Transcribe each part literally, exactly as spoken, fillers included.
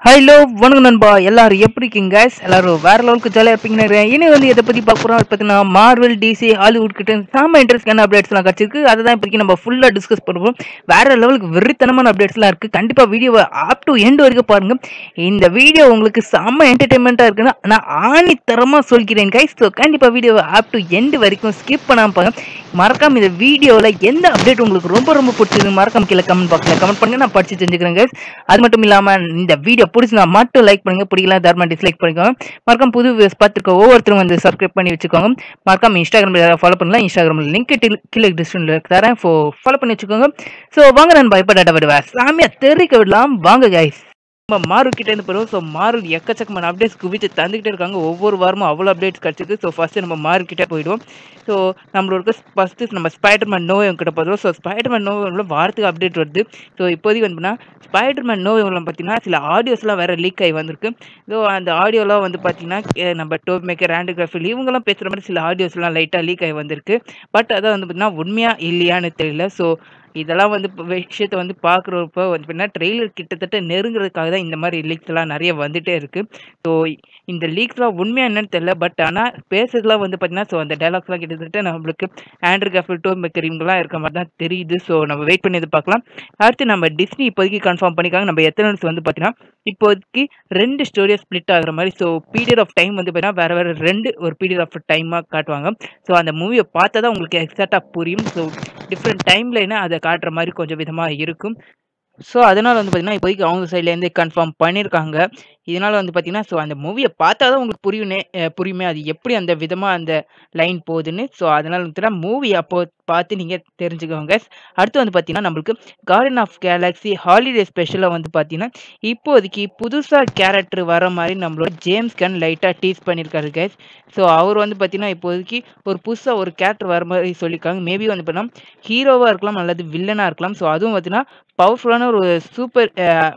Hello வணக்கம் நண்பா, எல்லாரும் எப்படி இருக்கீங்க guys? எல்லாரும் வேற லெவலுக்கு ஜாலியாக இருப்பீங்கன்னு இனி வந்து எதை பற்றி பார்க்க போகிறோம் பார்த்தீங்கன்னா மார்வல் டிசி ஹாலிவுட் கிட்ட செம்ம இன்ட்ரெஸ்டான அப்டேட்ஸ்லாம் கிடச்சிருக்கு. அதை தான் இப்போதைக்கு நம்ம ஃபுல்லாக டிஸ்கஸ் பண்ணுவோம். வேற லெவலுக்கு வெறித்தனமான அப்டேட்ஸ்லாம் இருக்குது. கண்டிப்பாக வீடியோவை அப் டு எண்ட் வரைக்கும் பாருங்கள். இந்த வீடியோ உங்களுக்கு செம்ம என்டர்டைன்மெண்ட்டாக இருக்குன்னு நான் ஆணித்தரமாக சொல்கிறேன் கைஸ். ஸோ கண்டிப்பாக வீடியோவை அப் டு எண்ட் வரைக்கும் ஸ்கிப் பண்ணாமல் பாருங்க. மறக்காம இந்த வீடியோவில் எந்த அப்டேட் உங்களுக்கு ரொம்ப ரொம்ப பிடிச்சது மறக்காம கீழே கமெண்ட் பாக்ஸில் கமெண்ட் பண்ணுங்க, நான் படித்து தெரிஞ்சுக்கிறேன் கைஸ். அது மட்டும் இல்லாமல் இந்த வீடியோ பிடிச்சினா மட்டும் லைக் பண்ணுங்க, பிடிக்கல தாராளமாக டிஸ்லைக் பண்ணிக்கோங்க. மறக்காம புது வீடியோஸ் பார்த்துருக்க ஒவ்வொருத்தரும் வந்து சப்ஸ்கிரைப் பண்ணி வச்சுக்கோங்க. மறக்காம இன்ஸ்டாகிராமில் ஃபாலோ பண்ணலாம். இன்ஸ்டாகிராமில் லிங்க் கீழே டிஸ்கிரிப்ஷனில் தரேன், ஃபாலோ பண்ணி வச்சுக்கோங்க. ஸோ வாங்க நான் பயப்பட டேட்டா விடுவேன் சாமியை தெரிவிக்க விடலாம் வாங்க கைஸ். நம்ம மார்வல் கிட்ட இருந்து போகிறோம். ஸோ மார்வல் எக்கச்சக்கமான அப்டேட்ஸ் குவிச்சு தந்துக்கிட்டே இருக்காங்க. ஒவ்வொரு வாரமும் அவ்வளோ அப்டேட்ஸ் கிடச்சிருக்கு. ஸோ ஃபஸ்ட்டு நம்ம மார்வல் கிட்டே போயிடுவோம். ஸோ நம்மளோட ஃபஸ்ட்டு நம்ம ஸ்பைடர்மேன் நோ கிட்ட போகிறோம். ஸோ ஸ்பைடர்மேன் நோ வாரத்துக்கு அப்டேட் வருது. ஸோ இப்போதைக்கு வந்து ஸ்பைடர்மேன் நோ பார்த்தீங்கன்னா சில ஆடியோஸ்லாம் வேறு லீக் ஆகி வந்திருக்கு. ஸோ அந்த ஆடியோலாம் வந்து பார்த்தீங்கன்னா நம்ம டோப் மேக்கர் ஆண்ட்ரூ கார்ஃபீல்ட் இவங்கெல்லாம் பேசுகிற மாதிரி சில ஆடியோஸ்லாம் லைட்டாக லீக் ஆகி வந்திருக்கு. பட் அதை வந்து பார்த்தீங்கன்னா உண்மையாக இல்லையான்னு தெரியல. ஸோ இதெல்லாம் வந்து விஷயத்தை வந்து பார்க்குறப்ப வந்து பார்த்தீங்கன்னா ட்ரெய்லர் கிட்டத்தட்ட நெருங்குறதுக்காக தான் இந்த மாதிரி லீக்ஸ்லாம் நிறைய வந்துகிட்டே இருக்குது. ஸோ இந்த லீக்ஸ்லாம் உண்மையாக என்னன்னு தெரியல. பட் ஆனால் பேசுறதுலாம் வந்து பார்த்தீங்கன்னா ஸோ அந்த டைலாக்ஸ்லாம் கிட்டத்தட்ட நம்மளுக்கு ஆண்ட்ரூ கார்ஃபீல்ட், டோபி மேக்கர் இவங்கெல்லாம் இருக்க மாதிரி தான் தெரியுது. ஸோ நம்ம வெயிட் பண்ணி இது பார்க்கலாம். அடுத்து நம்ம டிஸ்னி இப்போதைக்கு கன்ஃபார்ம் பண்ணிக்காங்க. நம்ம எத்தனை வந்து பார்த்தீங்கன்னா இப்போதைக்கு ரெண்டு ஸ்டோரியாக ஸ்ப்ளிட் ஆகிற மாதிரி. ஸோ பீரியட் ஆஃப் டைம் வந்து பார்த்தீங்கன்னா வேறு வேறு ரெண்டு ஒரு பீரியட் ஆஃப் டைமாக காட்டுவாங்க. ஸோ அந்த மூவியை பார்த்தா தான் உங்களுக்கு எக்ஸாக்டாக புரியும். ஸோ டிஃப்ரெண்ட் டைம்லைனா அதை காட்டுற மாதிரி கொஞ்சம் விதமாக இருக்கும். ஸோ அதனால் வந்து பார்த்தீங்கன்னா இப்போதைக்கு அவங்க சைட்லேருந்தே கன்ஃபார்ம் பண்ணியிருக்காங்க. இதனால் வந்து பார்த்தீங்கன்னா ஸோ அந்த மூவியை பார்த்தா தான் உங்களுக்கு புரியுனே புரியுமே அது எப்படி அந்த விதமாக அந்த லைன் போகுதுன்னு. ஸோ அதனால் வந்து மூவி அப்போ பார்த்து நீங்கள் தெரிஞ்சுக்கோங்க. அடுத்து வந்து பார்த்தீங்கன்னா நம்மளுக்கு கார்டன் ஆஃப் கேலக்ஸி ஹாலிடே ஸ்பெஷலாக வந்து பார்த்தீங்கன்னா இப்போதைக்கு புதுசாக கேரக்டர் வர மாதிரி நம்மளோட ஜேம்ஸ் கன் லைட்டாக டீஸ் பண்ணியிருக்காரு கைஸ். ஸோ அவர் வந்து பார்த்தீங்கன்னா இப்போதைக்கு ஒரு புதுசாக ஒரு கேரக்டர் வர மாதிரி சொல்லியிருக்காங்க. மேபி வந்து பார்த்தீங்கன்னா ஹீரோவாக இருக்கலாம் அல்லது வில்லனாக இருக்கலாம். ஸோ அதுவும் பார்த்தீங்கன்னா பவர்ஃபுல்லான ஒரு சூப்பர்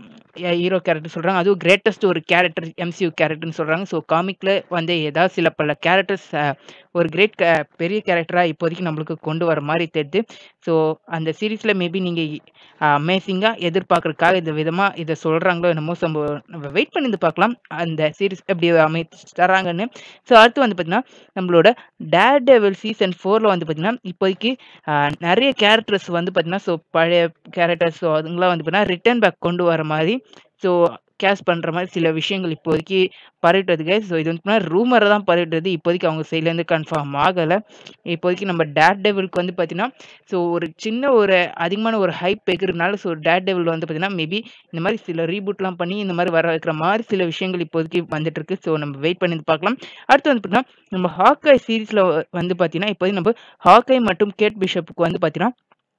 ஹீரோ கேரக்டர் சொல்கிறாங்க. அதுவும் கிரேட்டஸ்ட் ஒரு கேரக்டர் எம்சியூ கேரக்டர்னு சொல்கிறாங்க. ஸோ காமிக்கில் வந்து ஏதாவது சில பல கேரக்டர்ஸ் ஒரு கிரேட் பெரிய கேரக்டராக இப்போதைக்கு நம்மளுக்கு கொண்டு வர மாதிரி தெரியுது. ஸோ அந்த சீரீஸில் மேபி நீங்கள் அமேசிங்காக எதிர்பார்க்குறதுக்காக இந்த விதமாக இதை சொல்கிறாங்களோ என்னமோ சம்பவம் நம்ம வெயிட் பண்ணி இது பார்க்கலாம் அந்த சீரீஸ் எப்படி அமைச்சு தராங்கன்னு. ஸோ அடுத்து வந்து பார்த்திங்கன்னா நம்மளோட டேர் டெவில் சீசன் ஃபோரில் வந்து பார்த்திங்கன்னா இப்போதைக்கு நிறைய கேரக்டர்ஸ் வந்து பார்த்திங்கன்னா ஸோ பழைய கேரக்டர்ஸ் ஸோ அதுங்களாம் வந்து பார்த்திங்கன்னா ரிட்டர்ன் பேக் கொண்டு வர மாதிரி ஸோ கேஷ் பண்ணுற மாதிரி சில விஷயங்கள் இப்போதைக்கு பரவிட்டதுக்கு. ஸோ இது வந்து ரூமரை தான் பரவிட்டது. இப்போதைக்கு அவங்க சைட்லேருந்து கன்ஃபார்ம் ஆகலை. இப்போதைக்கு நம்ம டேர் டெவிலுக்கு வந்து பார்த்திங்கன்னா ஸோ ஒரு சின்ன ஒரு அதிகமான ஒரு ஹைப் இருக்கிறதுனால ஸோ டேர் டெவில் வந்து பார்த்திங்கன்னா மேபி இந்த மாதிரி சில ரீபூட்லாம் பண்ணி இந்த மாதிரி வர வைக்கிற மாதிரி சில விஷயங்கள் இப்போதைக்கு வந்துட்டுருக்கு. ஸோ நம்ம வெயிட் பண்ணி பார்க்கலாம். அடுத்து வந்து பார்த்திங்கன்னா நம்ம ஹாக்காய் சீரீஸில் வந்து பார்த்திங்கன்னா இப்போதைக்கு நம்ம ஹாக்காய் மற்றும் கேட் பிஷப்புக்கு வந்து பார்த்திங்கன்னா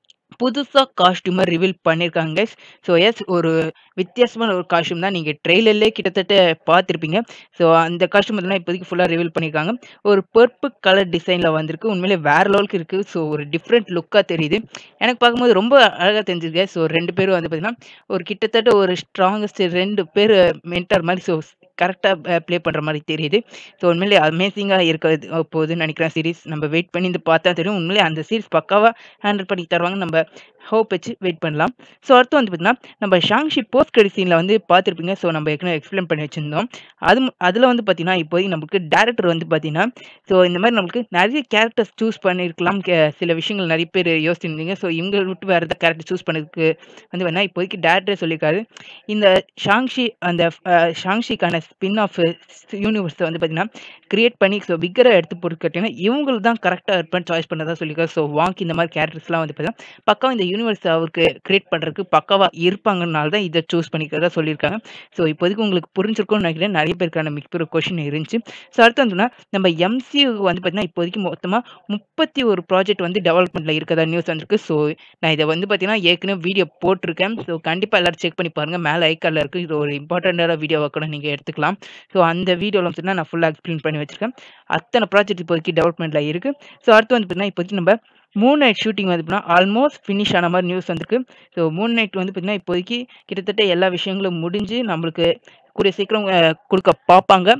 புதுசாக காஸ்டியூமை ரிவீல் பண்ணியிருக்காங்க. ஸோ எஸ் ஒரு வித்தியாசமான ஒரு காஸ்டியூம் தான் நீங்கள் ட்ரெய்லர்லேயே கிட்டத்தட்ட பார்த்துருப்பீங்க. ஸோ அந்த காஸ்டியூம் பார்த்தீங்கன்னா இப்போதைக்கு ஃபுல்லாக ரிவீல் பண்ணியிருக்காங்க. ஒரு பர்பிள் கலர் டிசைனில் வந்திருக்கு. உண்மையிலே வேறு லெவலுக்கு இருக்குது. ஸோ ஒரு டிஃப்ரெண்ட் லுக்காக தெரியுது. எனக்கு பார்க்கும்போது ரொம்ப அழகாக தெரிஞ்சிருக்கு. ஸோ ரெண்டு பேரும் வந்து பார்த்திங்கன்னா ஒரு கிட்டத்தட்ட ஒரு ஸ்ட்ராங்கஸ்ட் ரெண்டு பேர் மென்டர் மாதிரி ஸோ கரெக்டாக ப்ளே பண்ணுற மாதிரி தெரியுது. ஸோ உண்மையிலே அமேசிங்காக இருக்கிறது போகுதுன்னு நினைக்கிறேன் சீரீஸ். நம்ம வெயிட் பண்ணி இது பார்த்தா தெரியும். உண்மையிலே அந்த சீரீஸ் பக்காவாக ஹேண்டில் பண்ணி தருவாங்க. நம்ம ஹோப் வச்சு வெயிட் பண்ணலாம். ஸோ அடுத்து வந்து பார்த்திங்கன்னா நம்ம ஷாங்ஷி போஸ்ட் கிரெடிட் சீனில் வந்து பார்த்துருப்பீங்க. ஸோ நம்ம ஏற்கனவே எக்ஸ்பிளைன் பண்ணி வச்சுருந்தோம். அது அதில் வந்து பார்த்திங்கன்னா இப்போதைக்கு நமக்கு டேரக்டர் வந்து பார்த்திங்கன்னா ஸோ இந்த மாதிரி நம்மளுக்கு நிறைய கேரக்டர்ஸ் சூஸ் பண்ணியிருக்கலாம். சில விஷயங்கள் நிறைய பேர் யோசிச்சிருந்தீங்க. ஸோ இவங்க விட்டு வேறு எதாவது கேரக்டர் சூஸ் பண்ணதுக்கு வந்து வேணா இப்போதைக்கு டேரக்டரே சொல்லியிருக்காரு. இந்த ஷாங்ஷி அந்த ஷாங்ஷிக்கான ஸ்பின் ஆஃப் யூனிவர்ஸை வந்து பார்த்திங்கன்னா கிரியேட் பண்ணி ஸோ பிக்கராக எடுத்து போட்டு கேட்டிங்கன்னா இவங்களுக்கு தான் கரெக்டாக இருப்பேன்னு சாய்ஸ் பண்ணதாக சொல்லியிருக்காரு. ஸோ வாங்கி இந்த மாதிரி கேரக்டர்ஸ்லாம் வந்து பார்த்திங்கன்னா பக்காவாக இந்த யூனிவர்ஸ் அவருக்கு கிரியேட் பண்ணுறதுக்கு பக்காவாக இருப்பாங்கனால தான் இதை சூஸ் பண்ணிக்கிறதா சொல்லியிருக்காங்க. ஸோ இப்போதைக்கு உங்களுக்கு புரிஞ்சிருக்கும்னு நினைக்கிறேன். நிறைய பேருக்கான மிகப்பெரிய கொஷின் இருந்துச்சு. ஸோ அடுத்து வந்துன்னா நம்ம எம்சியூ வந்து பார்த்திங்கன்னா இப்போதைக்கு மொத்தமாக முப்பத்தி ஒரு ப்ராஜெக்ட் வந்து டெவலப்மெண்ட்டில் இருக்கிறதா நியூஸ் வந்திருக்கு. ஸோ நான் இதை வந்து பார்த்திங்கன்னா ஏற்கனவே வீடியோ போட்டிருக்கேன். ஸோ கண்டிப்பாக எல்லோரும் செக் பண்ணி பாருங்கள். மேலே ஐக்காலில் இருக்குது. இது ஒரு இம்பார்ட்டண்ட்டான வீடியோவாக கூட நீங்கள் எடுத்துக்கலாம். ஸோ அந்த வீடியோவில் வந்து நான் ஃபுல்லாக எக்ஸ்பிளைன் பண்ணி வச்சுருக்கேன். அத்தனை ப்ராஜெக்ட் இப்போதைக்கு டெவலப்மெண்ட்டில் இருக்குது. ஸோ அடுத்து வந்து பார்த்திங்கன்னா இப்போதைக்கு நம்ம மூன் நைட் ஷூட்டிங் வந்து பார்த்தீங்கன்னா ஆல்மோஸ்ட் ஃபினிஷ் ஆன மாதிரி நியூஸ் வந்திருக்கு. ஸோ மூன் நைட் வந்து பார்த்திங்கன்னா இப்போதைக்கு கிட்டத்தட்ட எல்லா விஷயங்களும் முடிஞ்சு நம்மளுக்கு கூடிய சீக்கிரம் கொடுக்க பார்ப்பாங்க.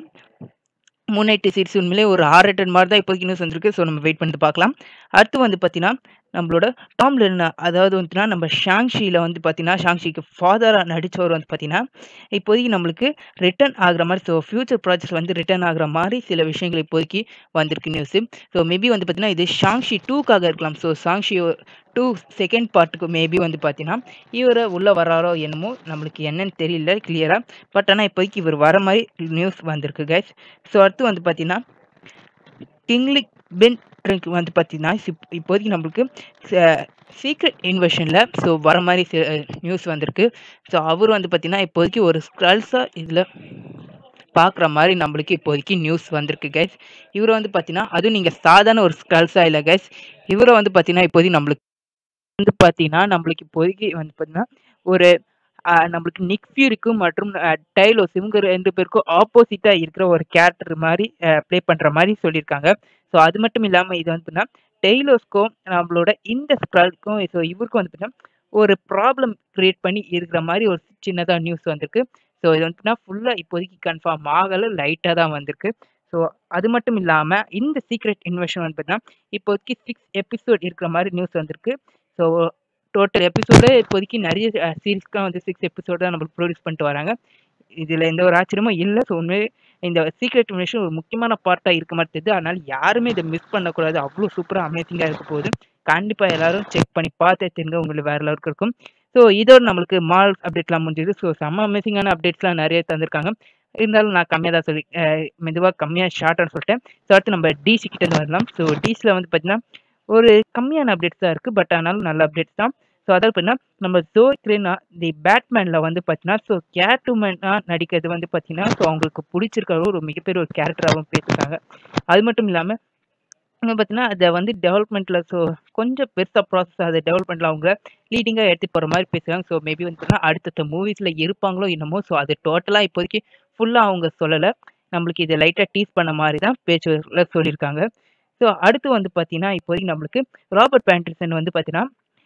மூன் நைட் சீரிஸ் உண்மையிலே ஒரு ஆர் ரேட்டட் மாதிரி தான் இப்போதைக்கு நியூஸ் வந்திருக்கு. ஸோ நம்ம வெயிட் பண்ணிட்டு பார்க்கலாம். அடுத்து வந்து பார்த்தீங்கன்னா நம்மளோட டாம் லென்னா அதாவது வந்துட்டுனா நம்ம ஷாங்ஷியில் வந்து பார்த்தீங்கன்னா ஷாங்ஷிக்கு ஃபாதராக நடித்தவர் வந்து பார்த்தீங்கன்னா இப்போதைக்கு நம்மளுக்கு ரிட்டர்ன் ஆகுற மாதிரி ஸோ ஃபியூச்சர் ப்ராஜெக்ட் வந்து ரிட்டர்ன் ஆகுற மாதிரி சில விஷயங்கள் இப்போதைக்கு வந்திருக்கு நியூஸு ஸோ மேபி வந்து பார்த்தீங்கன்னா இது ஷாங்ஷி டூக்காக இருக்கலாம் ஸோ ஷாங்ஷி டூ செகண்ட் பார்ட்டுக்கு மேபி வந்து பார்த்தீங்கன்னா இவரை உள்ளே வராரோ என்னமோ நம்மளுக்கு என்னன்னு தெரியல கிளியராக பட் ஆனால் இப்போதைக்கு இவர் வர மாதிரி நியூஸ் வந்திருக்கு கைஸ் ஸோ அடுத்து வந்து பார்த்தீங்கன்னா கிங்லி பென் வந்து பார்த்தீங்கன்னா இப் இப்போதைக்கு நம்மளுக்கு சீக்ரெட் இன்வெஷனில் ஸோ வர மாதிரி நியூஸ் வந்திருக்கு ஸோ அவர் வந்து பார்த்தீங்கன்னா இப்போதைக்கு ஒரு ஸ்க்ரல்ஸாக இதில் பார்க்குற மாதிரி நம்மளுக்கு இப்போதைக்கு நியூஸ் வந்திருக்கு கைஸ் இவரை வந்து பார்த்தீங்கன்னா அதுவும் நீங்கள் சாதாரண ஒரு ஸ்க்ரல்ஸாக இல்லை கைஸ் இவரை வந்து பார்த்தீங்கன்னா இப்போதைக்கு நம்மளுக்கு வந்து பார்த்தீங்கன்னா நம்மளுக்கு இப்போதைக்கு வந்து பார்த்தீங்கன்னா ஒரு நம்மளுக்கு நிக் ஃபியூரிக்கும் மற்றும் டைலோஸ் இவங்க ரெண்டு பேருக்கும் ஆப்போசிட்டாக இருக்கிற ஒரு கேரக்டர் மாதிரி ப்ளே பண்ணுற மாதிரி சொல்லியிருக்காங்க ஸோ அது மட்டும் இல்லாமல் இது வந்து பார்த்தீங்கன்னா டெய்லோஸ்க்கும் நம்மளோட இந்த ஸ்க்ரல்க்கும் ஸோ இவருக்கும் வந்து பார்த்தீங்கன்னா ஒரு ப்ராப்ளம் க்ரியேட் பண்ணி இருக்கிற மாதிரி ஒரு சின்னதாக நியூஸ் வந்திருக்கு ஸோ இது வந்துட்டுனா ஃபுல்லாக இப்போதைக்கு கன்ஃபார்ம் ஆகலை லைட்டாக தான் வந்திருக்கு ஸோ அது மட்டும் இல்லாமல் இந்த சீக்ரெட் இன்வெஷன் வந்து பார்த்தீங்கன்னா இப்போதைக்கு சிக்ஸ் எபிசோட் இருக்கிற மாதிரி நியூஸ் வந்திருக்கு ஸோ டோட்டல் எபிசோடு இப்போதைக்கு நிறைய சீரீஸ்க்காக வந்து சிக்ஸ் எபிசோடு தான் நம்மளுக்கு ப்ரொடியூஸ் பண்ணிட்டு வராங்க இதில் எந்த ஒரு ஆச்சரியமும் இல்லை ஸோ உண்மையே இந்த சீக்ரெட் இன்வெஷன் ஒரு முக்கியமான பார்ட்டாக இருக்க மாதிரி தெரியுது அதனால் யாருமே இதை மிஸ் பண்ணக்கூடாது அவ்வளோ சூப்பராக அமேசிங்காக இருக்க போகுது கண்டிப்பாக எல்லாரும் செக் பண்ணி பார்த்தே தெரிஞ்சு உங்களுக்கு வேறு லெவலுக்கு இருக்கும் ஸோ இதோட நம்மளுக்கு மால் அப்டேட்லாம் முடிஞ்சிது ஸோ செம்ம அமேசிங்கான அப்டேட்ஸ்லாம் நிறைய தந்திருக்காங்க இருந்தாலும் நான் கம்மியாக தான் சொல்லி மெதுவாக கம்மியாக ஷார்ட்டாக சொல்லிட்டேன் ஸோ அடுத்து நம்ம டிசி கிட்டேருந்து வரலாம் ஸோ டிசியில் வந்து பார்த்தீங்கன்னா ஒரு கம்மியான அப்டேட்ஸ் தான் இருக்குது பட் ஆனாலும் நல்ல அப்டேட்ஸ் தான் ஸோ அதாவது பார்த்தீங்கன்னா நம்ம ஜோய் கிரேனா தி பேட்மேனில் வந்து பார்த்தீங்கன்னா ஸோ கேட்டுமேனாக நடிக்கிறது வந்து பார்த்தீங்கன்னா ஸோ அவங்களுக்கு பிடிச்சிருக்கிற ஒரு மிகப்பெரிய ஒரு கேரக்டராகவும் பேசியிருக்காங்க அது மட்டும் இல்லாமல் பார்த்தீங்கன்னா அதை வந்து டெவலப்மெண்ட்டில் ஸோ கொஞ்சம் பெருசாக ப்ராசஸ் அதை டெவலப்மெண்ட்டில் அவங்க லீடிங்காக எடுத்து போகிற மாதிரி பேசுகிறாங்க ஸோ மேபி வந்து பார்த்தீங்கன்னா அடுத்தடுத்த மூவிஸில் இருப்பாங்களோ என்னமோ ஸோ அது டோட்டலாக இப்போதைக்கு ஃபுல்லாக அவங்க சொல்லலை நம்மளுக்கு இதை லைட்டாக டீஸ் பண்ண மாதிரி தான் பேச்சு சொல்லியிருக்காங்க ஸோ அடுத்து வந்து பார்த்தீங்கன்னா இப்போதைக்கு நம்மளுக்கு ராபர்ட் பேண்டின்சன் வந்து பார்த்தீங்கன்னா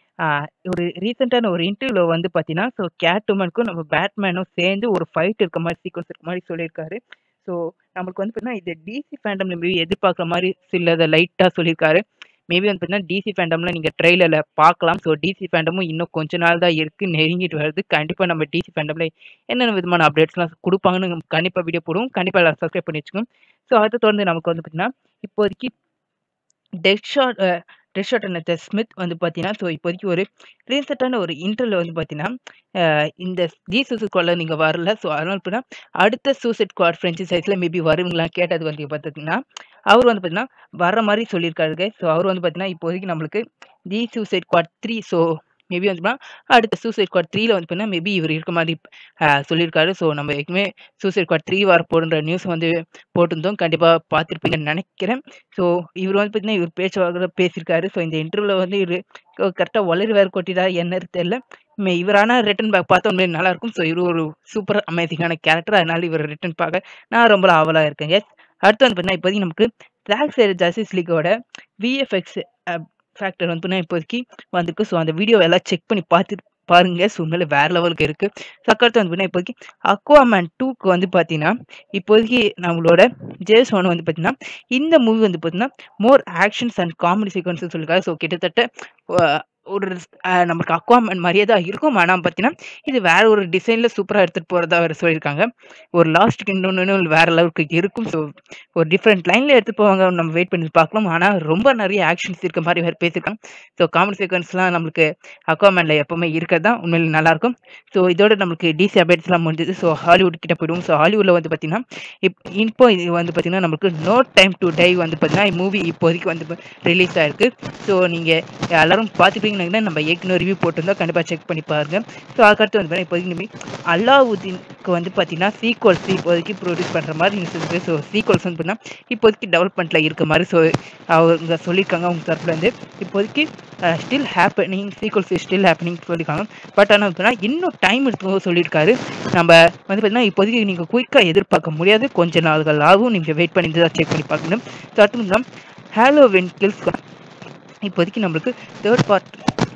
ஒரு ரீசெண்டான ஒரு இன்டர்வியூவில் வந்து பார்த்தீங்கன்னா ஸோ கேட்டுமனுக்கும் நம்ம பேட்மேனும் சேர்ந்து ஒரு ஃபைட் இருக்க மாதிரி சீக்வன்ஸ் இருக்க மாதிரி சொல்லியிருக்காரு ஸோ நம்மளுக்கு வந்து பார்த்தீங்கன்னா இது டிசி ஃபேண்டமில் மேபி எதிர்பார்க்குற மாதிரி சிலதை லைட்டாக சொல்லியிருக்காரு மேபி வந்து பார்த்தீங்கன்னா டிசி ஃபேண்டமில் நீங்கள் ட்ரெயிலரில் பார்க்கலாம் ஸோ டிசி ஃபேண்டமும் இன்னும் கொஞ்ச நாள் தான் இருக்குது நெருங்கிட்டு வருது கண்டிப்பாக நம்ம டிசி ஃபேண்டமில் என்னென்ன விதமான அப்டேட்ஸ்லாம் கொடுப்பாங்கன்னு கண்டிப்பாக வீடியோ போடுவோம் கண்டிப்பாக எல்லாம் சப்ஸ்கிரைப் பண்ணி வச்சுக்கோங்க ஸோ அதை தொடர்ந்து நமக்கு வந்து பார்த்தீங்கன்னா இப்போதைக்கு டெட்ஷாட் டெட்ஷாட் அண்ட் ஸ்மித் வந்து பார்த்தீங்கன்னா ஸோ இப்போதைக்கு ஒரு ரீசெண்டான ஒரு இன்டர்வியூவில் வந்து பார்த்தீங்கன்னா இந்த தி சூசைட் ஸ்குவாடில் நீங்கள் வரல ஸோ அதனால் இப்போனா அடுத்த சூசைட் ஸ்குவாட் ஃப்ரென்ச்சைஸில் மேபி வருவீங்களான்னு கேட்டது வந்து பார்த்தீங்கன்னா அவர் வந்து பார்த்தீங்கன்னா வர மாதிரி சொல்லியிருக்காரு ஸோ அவர் வந்து பார்த்தீங்கன்னா இப்போதைக்கு நம்மளுக்கு the Suicide Squad three so maybe வந்து அடுத்த சூசைட் ஸ்குவாட் த்ரீல வந்து பார்த்தீங்கன்னா மேபி இவர் இருக்க மாதிரி சொல்லியிருக்காரு ஸோ நம்ம ஏற்கனவே சூசைட் ஸ்குவாட் த்ரீ வர போடுற நியூஸ் வந்து போட்டிருந்தோம் கண்டிப்பாக பார்த்துருப்பீங்கன்னு நினைக்கிறேன் ஸோ இவர் வந்து பார்த்தீங்கன்னா இவர் பேச்சுவாக பேசியிருக்காரு ஸோ இந்த இன்டர்வியூவில் வந்து இவர் கரெக்டாக வளரி வேறு கொட்டிடா என்னன்னு தெரியல இவரான ரிட்டன் பேக் பார்த்தா உண்மையிலே நல்லாயிருக்கும் ஸோ இவர் ஒரு சூப்பர் அமேசிங்கான கேரக்டர் அதனால இவர் ரிட்டன் பார்க்க நான் ரொம்ப ஆவலாக இருக்கேன் எஸ் அடுத்து வந்து பார்த்தீங்கன்னா இப்போதைக்கு நமக்கு ட்ராக் சைடு ஜஸ்டிஸ் லீக்கோட விஎஃப்எக்ஸ் ஃபேக்டர் வந்து பார்த்தீங்கன்னா இப்போதைக்கு வந்திருக்கு ஸோ அந்த வீடியோ எல்லாம் செக் பண்ணி பார்த்து பாருங்க ஸோ உண்மையில வேற லெவலுக்கு இருக்கு சக்கரத்து வந்து பார்த்தீங்கன்னா இப்போதைக்கு அக்வாமேன் டூக்கு வந்து பார்த்தீங்கன்னா இப்போதைக்கு நம்மளோட ஜேஸ் ஒன் வந்து பார்த்தீங்கன்னா இந்த மூவி வந்து பார்த்தீங்கன்னா more actions and comedy sequence சொல்லியிருக்காரு ஸோ கிட்டத்தட்ட ஒரு நமக்கு அக்வாமேன் மாதிரியே தான் இருக்கும் ஆனால் பார்த்தீங்கன்னா இது வேற ஒரு டிசைனில் சூப்பராக எடுத்துகிட்டு போகிறதா வேறு சொல்லியிருக்காங்க ஒரு லாஸ்ட்டுக்கு இன்னொன்று வேற லெவலுக்கு இருக்கும் ஸோ ஒரு டிஃப்ரெண்ட் லைனில் எடுத்துகிட்டு போவாங்க நம்ம வெயிட் பண்ணி பார்க்கலாம் ஆனால் ரொம்ப நிறைய ஆக்ஷன்ஸ் இருக்க மாதிரி வேறு பேசியிருக்காங்க ஸோ காமெடி சீக்வன்ஸ்லாம் நம்மளுக்கு அக்வாமேனில் எப்போவுமே இருக்கிறது தான் உண்மையில் நல்லாயிருக்கும் ஸோ இதோட நம்மளுக்கு டிசி அப்டேட்ஸ்லாம் முடிஞ்சது ஸோ ஹாலிவுட் கிட்ட போயிடுவோம் ஸோ ஹாலிவுட்டில் வந்து பார்த்தீங்கன்னா இப் இப்போ இது வந்து பார்த்தீங்கன்னா நம்மளுக்கு நோ டைம் டு டை வந்து பார்த்தீங்கன்னா மூவி இப்போதைக்கு வந்து ரிலீஸ் ஆகிருக்கு ஸோ நீங்கள் எல்லாரும் பார்த்துப்பீங்க நம்ம ஏற்கனவே ரிவ்யூ போட்டிருந்தோம் கண்டிப்பாக செக் பண்ணி பாருங்க ஸோ அதுக்கடுத்து வந்து இப்போதைக்கு அலாவுதீனுக்கு வந்து பார்த்தீங்கன்னா சீக்வல்ஸ் இப்போதைக்கு ப்ரொடியூஸ் பண்ணுற மாதிரி நியூஸ் இருக்குது ஸோ சீக்வல்ஸ் வந்து பார்த்தீங்கன்னா இப்போதைக்கு டெவலப்மெண்ட்டில் இருக்க மாதிரி ஸோ அவங்க சொல்லியிருக்காங்க அவங்க தரப்புலேருந்து இப்போதைக்கு still happening sequels still happening சொல்லியிருக்காங்க பட் ஆனால் பார்த்தீங்கன்னா இன்னும் டைம் எடுத்து சொல்லியிருக்காரு நம்ம வந்து பார்த்தீங்கன்னா இப்போதைக்கு நீங்கள் குயிக்காக எதிர்பார்க்க முடியாது கொஞ்ச நாள்கள் ஆகும் நீங்கள் வெயிட் பண்ணி தான் செக் பண்ணி பார்க்கணும் ஸோ அடுத்து ஹாலோவின் கில்ஸ் இப்போதைக்கு நம்மளுக்கு தேர்ட் பார்ட்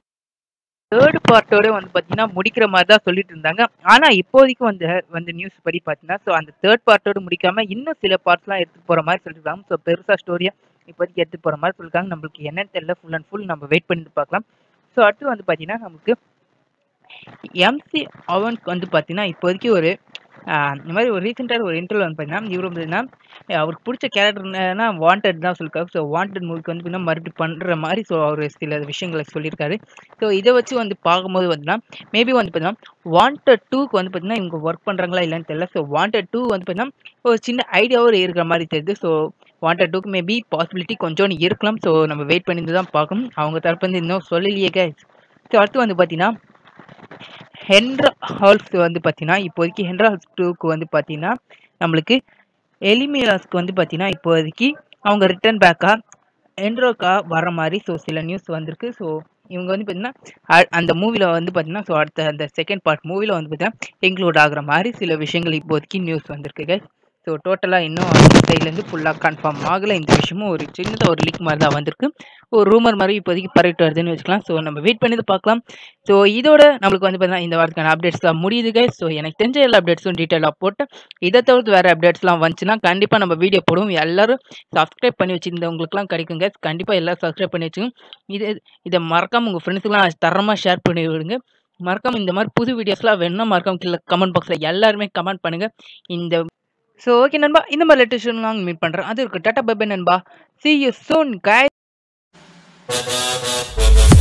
தேர்ட் பார்ட்டோட வந்து பார்த்தீங்கன்னா முடிக்கிற மாதிரி தான் சொல்லிட்டு இருந்தாங்க ஆனால் இப்போதைக்கு வந்து வந்து நியூஸ் படி பார்த்தீங்கன்னா ஸோ அந்த தேர்ட் பார்ட்டோட முடிக்காமல் இன்னும் சில பார்ட்ஸ்லாம் எடுத்துகிட்டு போகிற மாதிரி சொல்லியிருக்காங்க ஸோ பெருசாக ஸ்டோரியாக இப்போதைக்கு எடுத்து போகிற மாதிரி சொல்லியிருக்காங்க. நம்மளுக்கு என்னன்னு தெரியல, ஃபுல் அண்ட் ஃபுல் நம்ம வெயிட் பண்ணிட்டு பார்க்கலாம். ஸோ அடுத்து வந்து பார்த்தீங்கன்னா நமக்கு எம்சி அவனுக்கு வந்து பார்த்தீங்கன்னா இப்போதைக்கு ஒரு இந்த மாதிரி ஒரு ரீசெண்டாக ஒரு இன்டர்வியூ வந்து பார்த்தீங்கன்னா இவர் பார்த்தீங்கன்னா அவருக்கு பிடிச்ச கேரக்டர்னா வாண்டட் தான் சொல்லியிருக்காரு. ஸோ வாண்டட் மூவிக்கு வந்து பார்த்தீங்கன்னா மறுபடியும் பண்ணுற மாதிரி ஸோ அவர் சில விஷயங்களை சொல்லியிருக்காரு. ஸோ இதை வச்சு வந்து பார்க்கும்போது பார்த்தீங்கன்னா மேபி வந்து பார்த்தீங்கன்னா வாண்டட் டூக்கு வந்து பார்த்தீங்கன்னா இவங்க ஒர்க் பண்ணுறாங்களா இல்லைன்னு தெரியல. ஸோ வாண்டட் டூ வந்து பார்த்தீங்கன்னா ஒரு சின்ன ஐடியாவும் இருக்கிற மாதிரி தெரியுது. ஸோ வாண்டட் டூக்கு மேபி பாசிபிலிட்டி கொஞ்சம் இருக்கலாம். ஸோ நம்ம வெயிட் பண்ணி தான் பார்க்கணும். அவங்க தரப்பு வந்து இன்னும் சொல்லலையே கைஸ். ஸோ அடுத்து வந்து பார்த்தீங்கன்னா ஹென்ரா ஹால்ஸ் வந்து பார்த்தீங்கன்னா இப்போதைக்கு ஹென்ரா ஹால்ஸ் டூக்கு வந்து பார்த்தீங்கன்னா நம்மளுக்கு எலிமியாஸ்க்கு வந்து பார்த்தீங்கன்னா இப்போதைக்கு அவங்க ரிட்டர்ன் பேக்காக என்ட்ரோக்கா வர மாதிரி ஸோ சில நியூஸ் வந்திருக்கு. ஸோ இவங்க வந்து பார்த்தீங்கன்னா அந்த மூவியில் வந்து பார்த்தீங்கன்னா ஸோ அடுத்த அந்த செகண்ட் பார்ட் மூவியில் வந்து பார்த்தீங்கன்னா இன்க்ளூட் ஆகிற மாதிரி சில விஷயங்கள் இப்போதைக்கு நியூஸ் வந்திருக்கு. ஸோ டோட்டலாக இன்னும் அந்த சைட்லேருந்து ஃபுல்லாக கன்ஃபார்ம் ஆகலை. இந்த விஷயமும் ஒரு சின்னதாக ஒரு லீக் மாதிரி தான் வந்திருக்கு. ஒரு ரூமர் மாதிரி இப்போதைக்கு பரவிட்டு வருதுன்னு வச்சுக்கலாம். ஸோ நம்ம வெயிட் பண்ணி பார்க்கலாம். ஸோ இதோட நம்மளுக்கு வந்து பார்த்தீங்கன்னா இந்த வாரத்துக்கான அப்டேட்ஸ் தான் முடியுது கைஸ். ஸோ எனக்கு தெரிஞ்ச எல்லா அப்டேட்ஸும் டீட்டெயிலாக போட்டு இதை தவிர்த்து வேறு அப்டேட்ஸ்லாம் வந்துச்சுன்னா கண்டிப்பாக நம்ம வீடியோ போடுவோம். எல்லோரும் சப்ஸ்கிரைப் பண்ணி வச்சுருந்தவங்களுக்குலாம் கிடைக்கும் கைஸ். கண்டிப்பாக எல்லோரும் சப்ஸ்கிரைப் பண்ணி வச்சுக்கோங்க. இது இதை மறக்காமல் உங்கள் ஃப்ரெண்ட்ஸுக்கெலாம் தரமாக ஷேர் பண்ணி விடுங்க. மறக்காமல் இந்த மாதிரி புது வீடியோஸ்லாம் வேணும்னா மறக்காம கீழே கமெண்ட் பாக்ஸில் எல்லாருமே கமெண்ட் பண்ணுங்கள். இந்த ஸோ ஓகே நண்பா, இந்த மாதிரி லேட்டஸ்ட் நான் மீட் பண்ணுறேன். அது இருக்கு டாட்டா பை பை நண்பா. See you soon guys.